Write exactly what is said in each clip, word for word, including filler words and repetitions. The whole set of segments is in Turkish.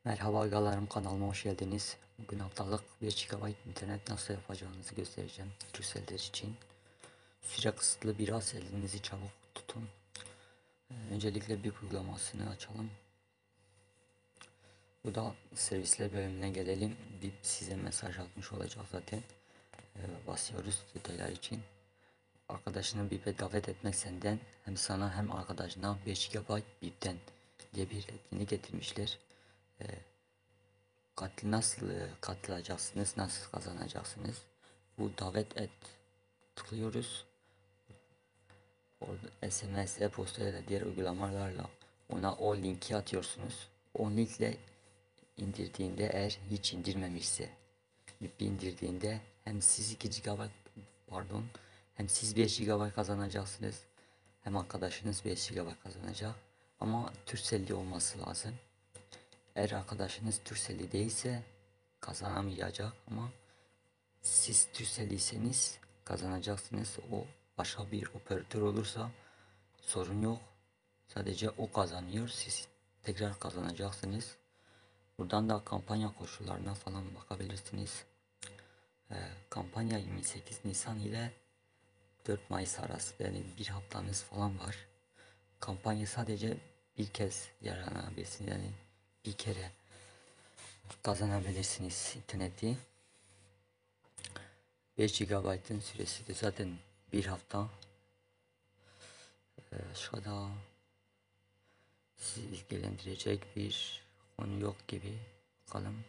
Merhaba agalarım, kanalıma hoş geldiniz. Bugün haftalık bir gigabayt internet nasıl yapacağınızı göstereceğim Turkcell'ler için. Süre kısıtlı, biraz elinizi çabuk tutun. Ee, öncelikle bir uygulamasını açalım. Bu da servisler bölümüne gelelim. Bir size mesaj atmış olacak zaten. Ee, basıyoruz detaylar için. Arkadaşını BIP'e davet etmek senden, hem sana hem arkadaşına beş gigabayt BIP'ten diye bir etkinlik getirmişler. Ee, Katıl nasıl e, katılacaksınız, nasıl kazanacaksınız? Bu davet et tıklıyoruz. Orada S M S, e-posta ya da diğer uygulamalarla ona o linki atıyorsunuz. O linkle indirdiğinde, eğer hiç indirmemişse, indirdiğinde hem siz iki gigabayt pardon hem siz beş gigabayt kazanacaksınız, hem arkadaşınız beş gigabayt kazanacak. Ama Turkcell'li olması lazım. Eğer arkadaşınız Turkcell'li değilse kazanamayacak, ama siz Turkcell'liyseniz kazanacaksınız. O başka bir operatör olursa sorun yok. Sadece o kazanıyor, siz tekrar kazanacaksınız. Buradan da kampanya koşullarına falan bakabilirsiniz. Ee, kampanya yirmi sekiz Nisan ile dört Mayıs arası, yani bir haftanız falan var. Kampanya sadece bir kez yaranabilirsiniz, yani bir kere kazanabilirsiniz interneti. beş gigabaytın süresi de zaten bir hafta. Ee, şurada sizi ilgilendirecek bir konu yok gibi. Bakalım.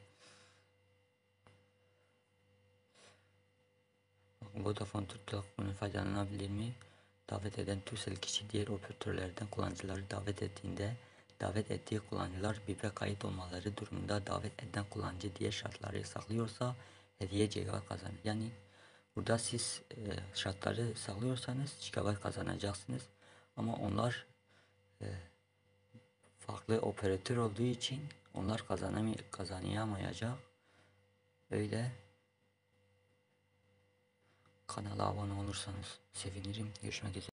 Vodafone Türk'te bunu faydalanabilir mi? Davet eden Turkcell kişi diğer operatörlerden kullanıcıları davet ettiğinde davet ettiği kullanıcılar BIP'e kayıt olmaları durumunda davet eden kullanıcı diğer şartları saklıyorsa hediye gigabayt kazanır. Yani burada siz e, şartları saklıyorsanız gigabayt kazanacaksınız, ama onlar e, farklı operatör olduğu için onlar kazanamay kazanayamayacak. Öyle. Kanala abone olursanız sevinirim. Görüşmek üzere.